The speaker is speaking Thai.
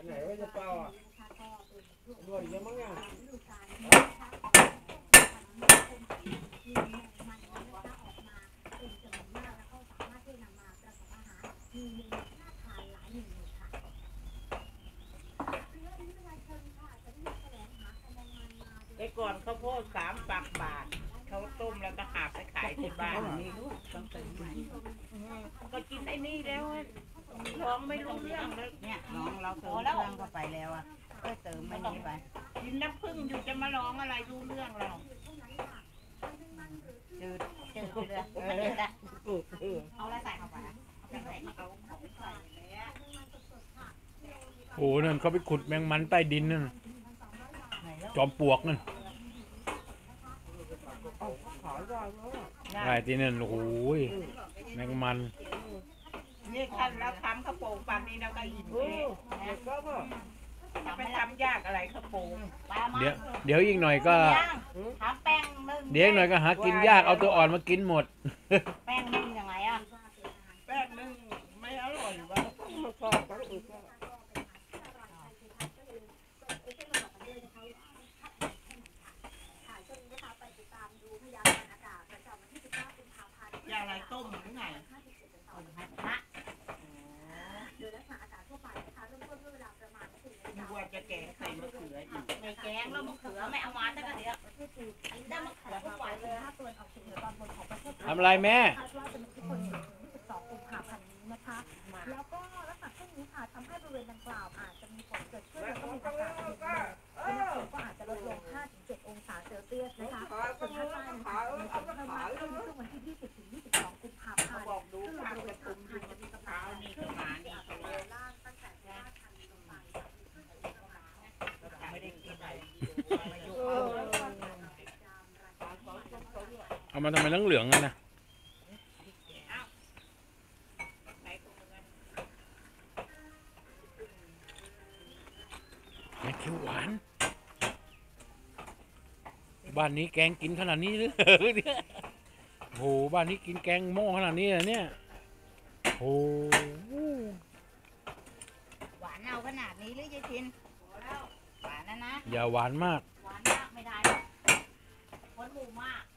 ไหนว่าจะเปล่าอ่ะรวยเยอะมั้งเนี่ยแต่ก่อนข้าวโพด3 ปักบาทเขาต้มแล้วก็หาไปขายที่บ้านก็กินไอ้นี่แล้วร้องไม่รู้เรื่องแล้วเนี่ยน้องเราเติมเครื่องเข้าไปแล้วอ่ะก็เติมไม่นี่ไปกินน้ำผึ้งอยู่จะมาร้องอะไรรู้เรื่องเราจืดเลยไม่จืดอะเอาอะไรใส่เข้าไปโอ้นั่นเขาไปขุดแมงมันใต้ดินนั่นจอมปลวกนั่นได้ที่นั่นโอ้โหแมงมันนี่คันแล้วทำข้าวโป่งปากนี้เราก็อิ่มเลยจะไปทำยากอะไรข้าวโป่งเดี๋ยวอีกหน่อยก็ทำแป้งนึ่งเดี๋ยวอีกหน่อยก็หากินยากเอาตัวอ่อนมากินหมดแป้งนึ่งยังไงอ่ะแป้งนึ่งไม่อร่อยวะอย่างไรต้มหรือไงว่าจะแกงใส่มะเขืออยู่ในแกงแล้วมะเขือไม่เอามาตั้งแต่เดี๋ยวได้มะเขือทุกวันเลยทำอะไรแม่แล้วก็ลักษณะเช่นนี้ค่ะทำให้บริเวณดังกล่าวอาจจะมีฝนเกิดขึ้นแล้วก็มีอากาศเย็นอุณหภูมิก็อาจจะลดลง 5-7 องศาเซลเซียสนะคะส่วนภาคใต้นะคะมีฝนเพิ่มมากขึ้นช่วงวันที่ 20-22 กุมภาพันธ์ซึ่งบริเวณภาคไทยจะมีกำลังแรงขึ้นที่อาจจะเลวล่างตั้งแต่5,000ลงไปไม่ได้กินอะไรเอามาทำไมเหลืองๆกันนะเขียวหวานบ้านนี้แกงกินขนาดนี้หรือเนี่ยโหบ้านนี้กินแกงหม้อขนาดนี้เนี่ยโหหวานเอาขนาดนี้หรือยายทินหวานนะอย่าหวานมากหวานมากไม่ได้คนหมู่มาก